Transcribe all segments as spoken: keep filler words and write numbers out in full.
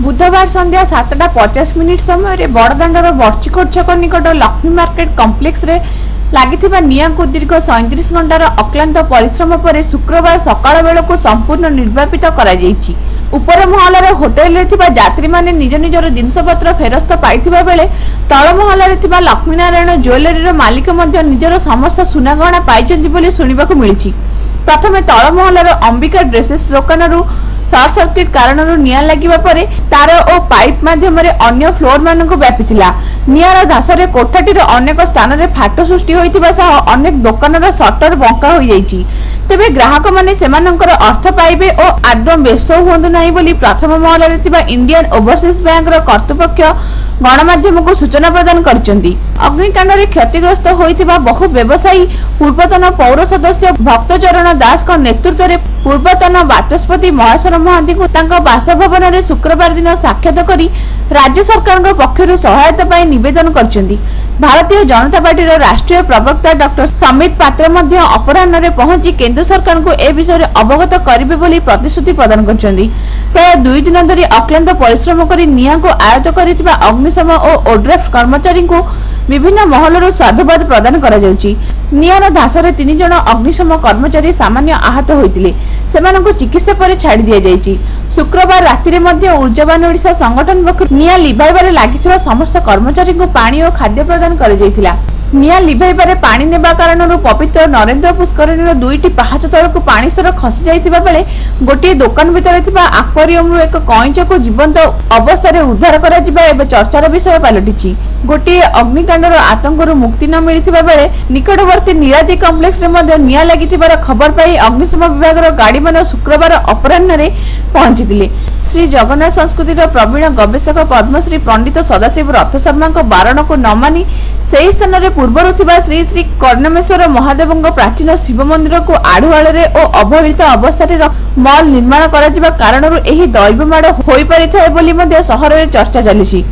बुधवार संध्या सातटा पचास मिनिट समय बड़दाण्डर बर्चिकोट छक निकट लक्ष्मी मार्केट कम्प्लेक्स रे लागिथिबा निया को दीर्घ सैंतीस घंटार अक्लांत परिश्रम पर शुक्रवार सकाळ बेलू संपूर्ण निर्वापित करा जायछि। उपर महलार होटेल रे थिबा यात्री माने निज निजर जिनसपत्र फेरस्त पाइथिबा बेले तळ महलार थिबा लक्ष्मीनारायण ज्वेलरी मालिक मध्य निजर समस्त सुनागहना पाइछन्ति बोली सुनिबाकू मिलिछि। प्रथमे तळ महलार अंबिका ड्रेसेस दुकानरू सर्ट सर्किट कारण निया लगिबा परे तार और पाइप माध्यम अन्य फ्लोर मानक व्यापीथिला। नियार धासरे कोठाटीर अनेक स्थान रे फाट सृष्टि होइतिबा सह अनेक दुकानर शटर बंका होई जाइछि। तेबे ग्राहक माने सेमानंकर अर्थ पाइबे और आदम व्यस्त हुअंतु नाही बोली प्रथम महलारे थिबा इंडियन ओवरसीज बैंक रो कर्तृपक्ष गणमाध्यम को सूचना प्रदान करचंदी। अग्निकांड रे क्षतिग्रस्त होइतिबा बहु व्यवसायी पूर्वतन पौर सदस्य भक्तचरण दास का नेतृत्व रे पूर्वतन बाचस्पति महेश्वर महांती को तांका बासभवन रे शुक्रवार दिन साक्षात करी राज्य सरकार पक्षरु सहायता पाई निवेदन करचंदी। भारतीय जनता पार्टी राष्ट्रीय प्रवक्ता डॉक्टर समित पात्र मध्य अपराह्न रे पहुंची केंद्र सरकार को ए विषय रे अवगत करिवे बोली प्रतिश्रुति प्रदान करचंदी। प्राय दुई दिन धरी अक्लांत परिश्रम करी निया को आयत्त करितबा अग्निशम और ओड्राफ्ट कर्मचारी को विभिन्न महलर साधुवाद प्रदान करा जाउची। नियार धासरे तीन जन अग्निशम कर्मचारी सामान्य आहत होइतिले, सेमानकु चिकित्सा पर छाड़ी दिया जाइछि। शुक्रवार राति रे मध्य ऊर्जावान ओडिशा संगठन पक्षरु निया लिभाइबारे लागिथिबा समस्त कर्मचारी को पानी और खाद्य प्रदान करा जाइथिला। निया लिभाइबारे पानी नेबा कारणरू पवित्र नरेंद्र पुष्करणीर दुईटी पहाच तळकु पानी स्तर खसी जाइथिबा बेले गोटे दुकान भितर थिबा आक्वेरियम एक कईंच को जीवंत अवस्था रे उद्धार करा जिबा एबे चर्चार विषय पलटिछि। गोटे अग्निकांडर आतंकरू मुक्ति न मिलिथिबा बेले निकटवर्ती नीलादी कम्प्लेक्स रे मध्य निया लागिथिबार खबर पाई अग्निशम विभागर गाड़ी मान शुक्रवार अपराह्न रे पहुंचीथिले। श्री जगन्नाथ संस्कृतिर प्रवीण गवेषक पद्मश्री पंडित सदाशिव रथ शर्मा बारण को न मानि से स्थान रे पूर्वर थिबा श्री श्री कर्णमेश्वर महादेव प्राचीन शिव मंदिर को आढ़ुआल और अवहेलित अवस्था मॉल निर्माण करा जिबा कारणरू एही दैव माड़ होई परिथाय बोली मध्य सहर रे चर्चा चलिछि।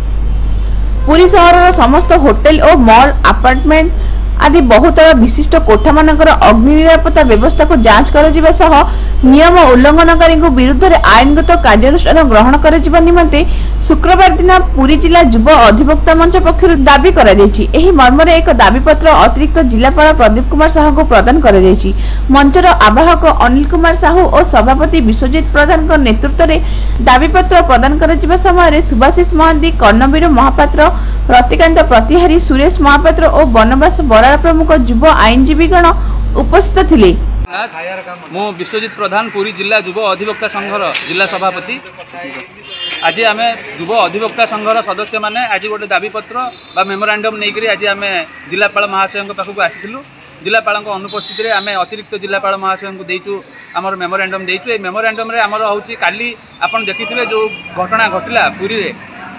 पुरी सहर समस्त होटेल और मॉल अपार्टमेंट आदि बहुत विशिष्ट कोठा मानकर अग्नि निरापत्ता व्यवस्था को जांच कर जिबा सह नियम उल्लंघनकारी विरुद्ध रे आईनगत कार्यानुष्ठान ग्रहण कर जिबा निमंते शुक्रवार दिन पुरी जिला युव अधिवक्ता मंच पक्षरु दाबी करा जायछि। एही मर्मरे एक दाबी पत्र अतिरिक्त जिलापाल प्रदीप कुमार साहू को प्रदान करा जायछि। मंचर आवाहक अनिल कुमार साहू और सभापति विश्वजित प्रधान को नेतृत्व रे दाबी पत्र प्रदान करा जिबा समय सुभाषिष महांती, कर्णवीर महापात्र, रतिकांत प्रतिहारी, सुरेश महापात्र और बनवास बराड़ प्रमुख युव आईनजीवी गण उपस्थित थिले। मु विश्वजित प्रधान पुरी जिला युव अधिवक्ता संघर जिला सभापति। आज आम युव अधिवक्ता संघर सदस्य माने आज गोटे दाबी पत्र बा मेमोरांडम नहीं आज आम जिलापाल महाशय पाखक आसीलु। जिलापाल अनुपस्थित आम अतिरिक्त जिलापाल महाशय को देचु आमर मेमोरांडम देचु। ए मेमोरांडम रे आमर होची काली आपण देखिथिले जो घटना घटिला पुरी रे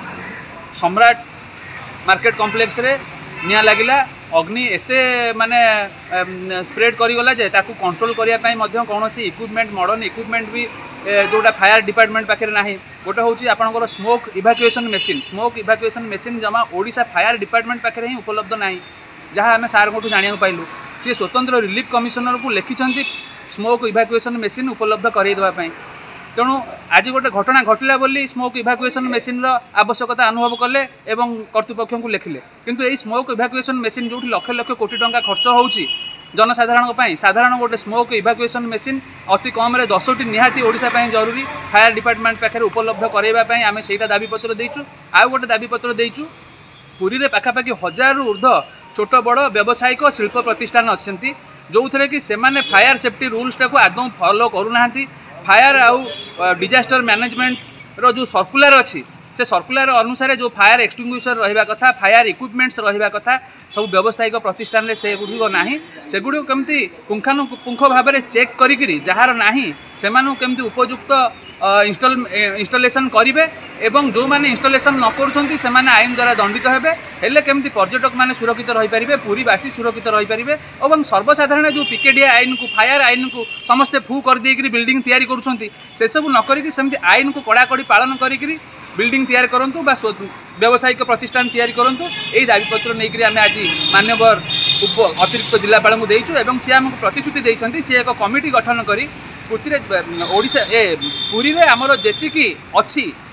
सम्राट मार्केट कॉम्प्लेक्स रे निया लागिला। अग्नि एते माने स्प्रेड करिगला जे ताकू कंट्रोल करिया पई मध्य कोनोसी इक्विपमेंट मॉडर्न इक्विपमेंट भी जोटा फायर डिपार्टमेंट पाखे नाही। गोटे होची आपनकर smoke evacuation machine smoke evacuation machine जमा ओडिशा फायर डिपार्टमेंट पाखे ही उपलब्ध नाही। जहाँ आम सार को जानिया पाइलु सी स्वतंत्र रिलीफ कमिशनर को लिखिछंती स्मोक इवाक्युएशन मशीन उपलब्ध करई देबा पई। तेणु आज गोटे घटना घटला बोली स्मोक इवाक्युएशन मशीन आवश्यकता अनुभव कले एवं कर्तृपक्ष को लिखिले। किंतु यही स्मोक इवाक्युएशन मशीन जो लक्ष लक्ष कोटी टंका खर्च होउची जनसाधारण साधारण गोटे स्मोक इवाक्युएशन मशीन अति कम रे दसटी निहाती ओडिशा पई जरूरी फायर डिपार्टमेंट पाखे उपलब्ध कराइबा पई आमे सेटा दाबी पत्र देइचु। आउ गोटे दाबी पत्र देइचु पुरी रे पाखापाखि हजार रु ऊर्ध्व छोट बड़ व्यावसायिक शिल्प प्रतिष्ठान अच्छी जो थे कि सेमाने फायर सेफ्टी रूल्स टाको आदौ फॉलो करूना। फायर आउ डिजास्टर मैनेजमेंट रो जो सर्कुलर अच्छी से सर्कुलर अनुसार जो फायर एक्सटिंग्विशर रहिबा कथा फायर इक्विपमेंट्स रहिबा कथा सब व्यावसायिक प्रतिष्ठान रे से गुडी नाही। से गुडी केमती पुंखानुपुंख भाव में चेक करी जार नाही सेमानु केमती उपयुक्त इंस्टॉल इंस्टॉलेशन करेंगे एवं जो मैंने इंस्टॉलेशन न करुँच से आईन द्वारा दंडित हेबे। हेले केमती पर्यटक मैंने सुरक्षित रही पारे पुरीवासी सुरक्षित रही पारे और सर्वसाधारण जो पिकेडिया आईन को फायर आईन को समस्ते फू कर देकरी बिल्डिंग तैयारी करुँच से सब न करी सेमती आईन को कड़ाकड़ी पालन करी बिल्डिंग तैयारी करंतु बा व्यावसायिक प्रतिष्ठान तैयारी करंतु। यही दाबीपत्र नहीं आम आज मान्यवर उप अतिरिक्त जिलापाल को देचु एवं सी आमको प्रतिश्रुति देइछंती सी एक कमिटी गठन करी पुरी ओडिशा ए पुरी रे आमर जेतिकी अच्छी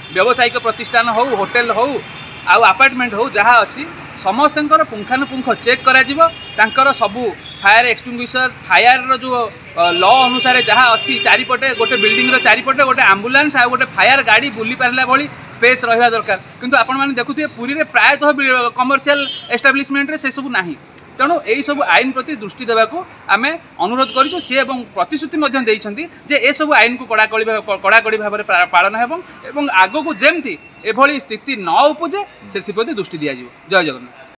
व्यावसायिक प्रतिष्ठान हो होटेल हो आउ अपार्टमेंट हो जहाँ अच्छी समस्त पुंखानुपुंख चेक कर सबू फायर एक्सटिंग्विशर फायर जो लॉ अनुसार जहाँ अच्छी चारिपटे गोटे बिल्डिंग चारिपटे गोटे आंबुलांस आ गोटे फायर गाड़ी बुली पारा भाई स्पेस रहा दरकार किंतु आपण मैंने देखुए पुरी में प्रायतः कमर्शियल एस्टाब्लिशमेंट से सब ना तेणु यही सब आईन प्रति दृष्टि देवाक आम अनुरोध करूँ सी और प्रतिश्रुति जे ए सब आईन को कड़ाकड़ी कड़ाकड़ी भाव में पालन एवं आग को जमती एभली स्थिति न उपजे से दृष्टि दिज्व। जय जगन्नाथ।